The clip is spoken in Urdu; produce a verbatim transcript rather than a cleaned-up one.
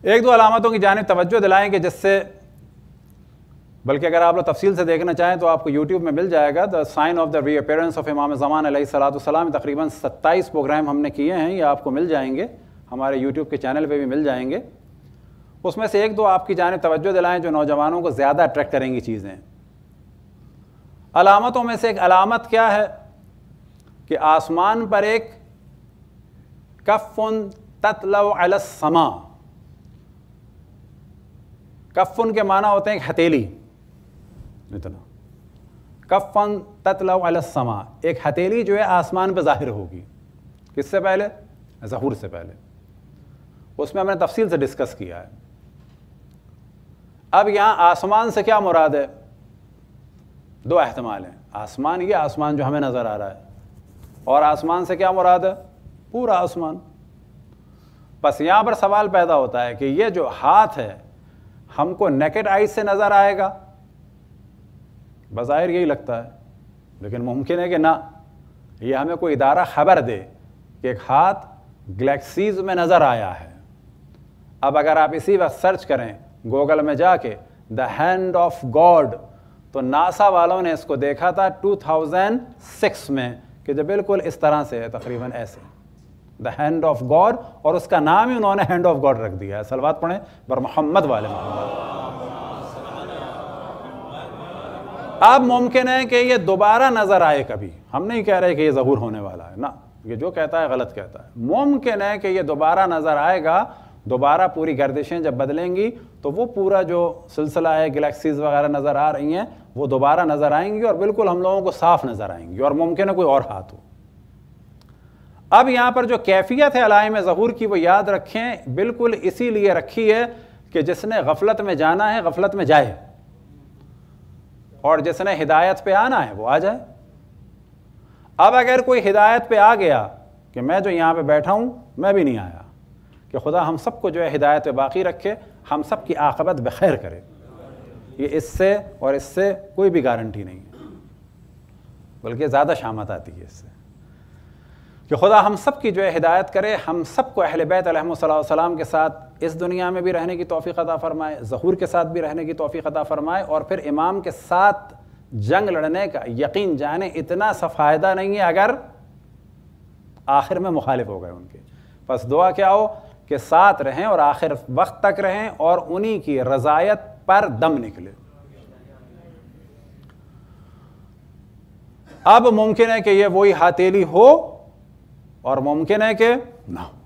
ایک دو علامتوں کی جانب توجہ دلائیں کہ جس سے، بلکہ اگر آپ لوگ تفصیل سے دیکھنا چاہیں تو آپ کو یوٹیوب میں مل جائے گا، the sign of the reappearance of Imam Zaman علیہ الصلوۃ والسلام، تقریباً ستائیس پروگرام ہم نے کیے ہیں، یہ آپ کو مل جائیں گے، ہمارے یوٹیوب کے چینل پہ بھی مل جائیں گے۔ اس میں سے ایک دو آپ کی جانب توجہ دلائیں جو نوجوانوں کو زیادہ اٹریکٹ کریں گی چیزیں۔ علامتوں میں سے ایک علامت کیا ہے کہ آسمان پر ایک کفن تطلع علی السماء، کفن کے معنی ہوتے ہیں ایک ہتھیلی، اتنا کفن تطلع علی السماء، ایک ہتھیلی جو ہے آسمان پہ ظاہر ہوگی، کس سے پہلے؟ ظہور سے پہلے۔ اس میں ہم نے تفصیل سے ڈسکس کیا ہے۔ اب یہاں آسمان سے کیا مراد ہے؟ دو احتمال ہیں، آسمان یہ آسمان جو ہمیں نظر آ رہا ہے، اور آسمان سے کیا مراد ہے؟ پورا آسمان۔ بس یہاں پر سوال پیدا ہوتا ہے کہ یہ جو ہاتھ ہے ہم کو نیکڈ آئی سے نظر آئے گا؟ بظاہر یہی لگتا ہے، لیکن ممکن ہے کہ نہ، یہ ہمیں کوئی ادارہ خبر دے کہ ایک ہاتھ گلیکسیز میں نظر آیا ہے۔ اب اگر آپ اسی وقت سرچ کریں گوگل میں جا کے دا ہینڈ آف گاڈ، تو ناسا والوں نے اس کو دیکھا تھا دو ہزار چھ میں کہ جو بالکل اس طرح سے ہے، تقریباً ایسے، دا ہینڈ آف گاڈ، اور اس کا نام ہی انہوں نے ہینڈ آف گاڈ رکھ دیا ہے۔ صلوات پڑھیں بر محمد والے محمد۔ اب ممکن ہے کہ یہ دوبارہ نظر آئے کبھی، ہم نہیں کہہ رہے کہ یہ ظہور ہونے والا ہے، نہ، یہ جو کہتا ہے غلط کہتا ہے۔ ممکن ہے کہ یہ دوبارہ نظر آئے گا، دوبارہ پوری گردشیں جب بدلیں گی تو وہ پورا جو سلسلہ ہے، گلیکسیز وغیرہ نظر آ رہی ہیں، وہ دوبارہ نظر آئیں گی اور بالکل ہم لوگوں کو صاف نظر آئیں گی، اور ممکن ہے کوئی اور ہاتھ ہو۔ اب یہاں پر جو کیفیت ہے علائم ظہور کی، وہ یاد رکھیں بالکل اسی لیے رکھی ہے کہ جس نے غفلت میں جانا ہے غفلت میں جائے، اور جس نے ہدایت پہ آنا ہے وہ آ جائے۔ اب اگر کوئی ہدایت پہ آ گیا کہ میں جو یہاں پہ بیٹھا ہوں میں بھی نہیں آیا، کہ خدا ہم سب کو جو ہے ہدایت پہ باقی رکھے، ہم سب کی عاقبت بخیر کرے، یہ اس سے اور اس سے کوئی بھی گارنٹی نہیں ہے، بلکہ زیادہ شامت آتی ہے اس سے، کہ خدا ہم سب کی جو ہے ہدایت کرے، ہم سب کو اہل بیت علیہم السلام کے ساتھ اس دنیا میں بھی رہنے کی توفیق عطا فرمائے، ظہور کے ساتھ بھی رہنے کی توفیق عطا فرمائے، اور پھر امام کے ساتھ جنگ لڑنے کا یقین جانے اتنا سا فائدہ نہیں ہے اگر آخر میں مخالف ہو گئے ان کے۔ بس دعا کیا ہو کہ ساتھ رہیں اور آخر وقت تک رہیں اور انہی کی رضایت پر دم نکلے۔ اب ممکن ہے کہ یہ وہی ہتھیلی ہو اور ممکن ہے کہ نہ ہو۔